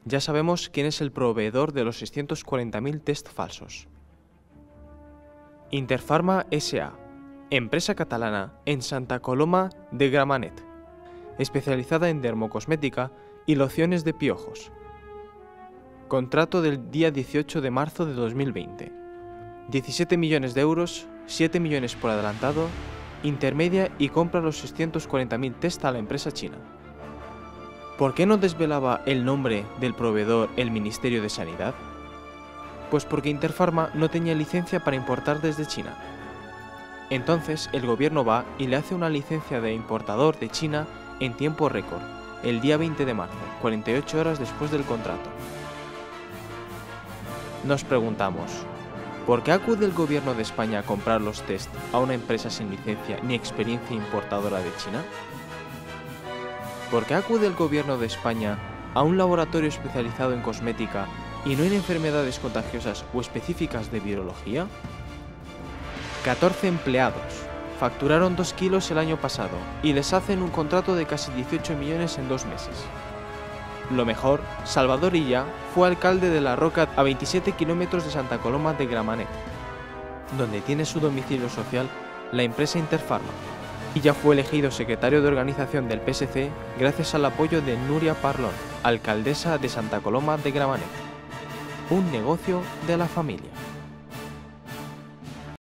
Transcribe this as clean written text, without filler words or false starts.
Ya sabemos quién es el proveedor de los 640.000 test falsos. Interpharma S.A., empresa catalana en Santa Coloma de Gramenet, especializada en dermocosmética y lociones de piojos. Contrato del día 18 de marzo de 2020. 17 millones de euros, 7 millones por adelantado, intermedia y compra los 640.000 test a la empresa china. ¿Por qué no desvelaba el nombre del proveedor el Ministerio de Sanidad? Pues porque Interpharma no tenía licencia para importar desde China. Entonces el gobierno va y le hace una licencia de importador de China en tiempo récord, el día 20 de marzo, 48 horas después del contrato. Nos preguntamos, ¿por qué acude el gobierno de España a comprar los test a una empresa sin licencia ni experiencia importadora de China? ¿Por qué acude el gobierno de España a un laboratorio especializado en cosmética y no en enfermedades contagiosas o específicas de virología? 14 empleados facturaron 2 kilos el año pasado y les hacen un contrato de casi 18 millones en 2 meses. Lo mejor, Salvador Illa fue alcalde de La Roca, a 27 kilómetros de Santa Coloma de Gramenet, donde tiene su domicilio social la empresa Interpharma. Illa fue elegido secretario de organización del PSC gracias al apoyo de Núria Parlon, alcaldesa de Santa Coloma de Gramenet. Un negocio de la familia.